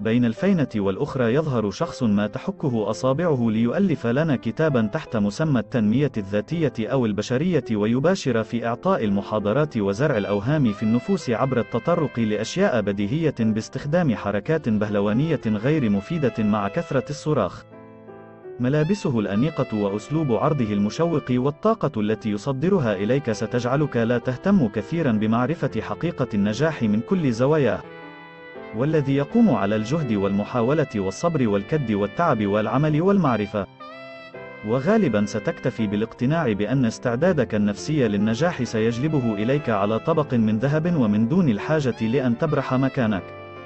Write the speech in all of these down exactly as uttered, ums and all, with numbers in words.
بين الفينة والأخرى يظهر شخص ما تحكه أصابعه ليؤلف لنا كتابا تحت مسمى التنمية الذاتية أو البشرية، ويباشر في إعطاء المحاضرات وزرع الأوهام في النفوس عبر التطرق لأشياء بديهية باستخدام حركات بهلوانية غير مفيدة مع كثرة الصراخ. ملابسه الأنيقة وأسلوب عرضه المشوق والطاقة التي يصدرها إليك ستجعلك لا تهتم كثيرا بمعرفة حقيقة النجاح من كل زواياه. والذي يقوم على الجهد والمحاولة والصبر والكد والتعب والعمل والمعرفة. وغالبا ستكتفي بالاقتناع بأن استعدادك النفسي للنجاح سيجلبه إليك على طبق من ذهب ومن دون الحاجة لأن تبرح مكانك.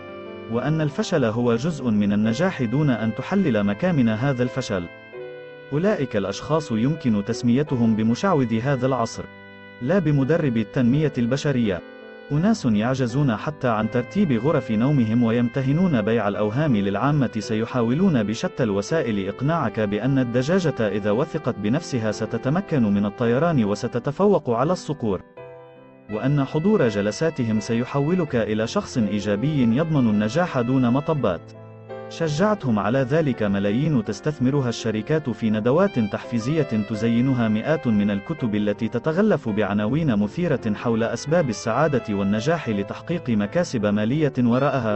وأن الفشل هو جزء من النجاح دون أن تحلل مكامن هذا الفشل. أولئك الأشخاص يمكن تسميتهم بمشعوذي هذا العصر، لا بمدرب التنمية البشرية. أناس يعجزون حتى عن ترتيب غرف نومهم ويمتهنون بيع الأوهام للعامة، سيحاولون بشتى الوسائل إقناعك بأن الدجاجة إذا وثقت بنفسها ستتمكن من الطيران وستتفوق على الصقور. وأن حضور جلساتهم سيحولك إلى شخص إيجابي يضمن النجاح دون مطبات. شجعتهم على ذلك ملايين تستثمرها الشركات في ندوات تحفيزية تزينها مئات من الكتب التي تتغلف بعناوين مثيرة حول أسباب السعادة والنجاح لتحقيق مكاسب مالية وراءها.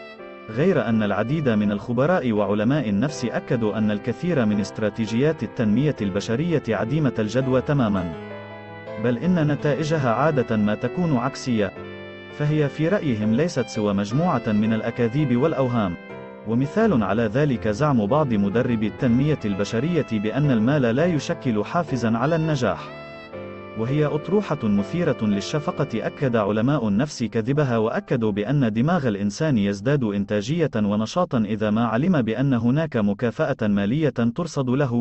غير أن العديد من الخبراء وعلماء النفس أكدوا أن الكثير من استراتيجيات التنمية البشرية عديمة الجدوى تماما، بل إن نتائجها عادة ما تكون عكسية. فهي في رأيهم ليست سوى مجموعة من الأكاذيب والأوهام. ومثال على ذلك زعم بعض مدربي التنمية البشرية بأن المال لا يشكل حافزا على النجاح، وهي أطروحة مثيرة للشفقة. أكد علماء النفس كذبها، وأكدوا بأن دماغ الإنسان يزداد إنتاجية ونشاطا إذا ما علم بأن هناك مكافأة مالية ترصد له.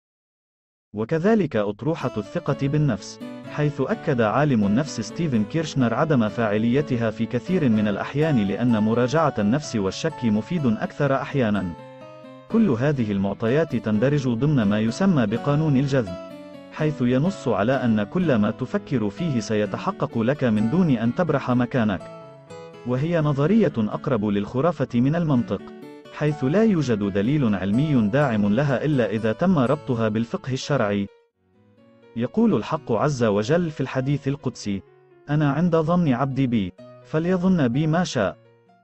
وكذلك أطروحة الثقة بالنفس، حيث أكد عالم النفس ستيفن كيرشنر عدم فاعليتها في كثير من الأحيان، لأن مراجعة النفس والشك مفيد أكثر أحيانا. كل هذه المعطيات تندرج ضمن ما يسمى بقانون الجذب، حيث ينص على أن كل ما تفكر فيه سيتحقق لك من دون أن تبرح مكانك. وهي نظرية أقرب للخرافة من المنطق، حيث لا يوجد دليل علمي داعم لها إلا إذا تم ربطها بالفقه الشرعي. يقول الحق عز وجل في الحديث القدسي: أنا عند ظن عبدي بي فليظن بي ما شاء.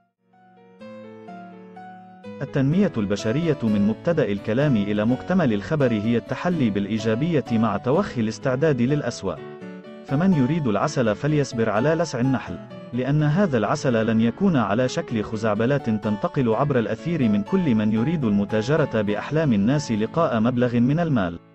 التنمية البشرية من مبتدأ الكلام إلى مكتمل الخبر هي التحلي بالإيجابية مع توخي الاستعداد للأسوأ. فمن يريد العسل فليصبر على لسع النحل، لأن هذا العسل لن يكون على شكل خزعبلات تنتقل عبر الأثير من كل من يريد المتاجرة بأحلام الناس لقاء مبلغ من المال.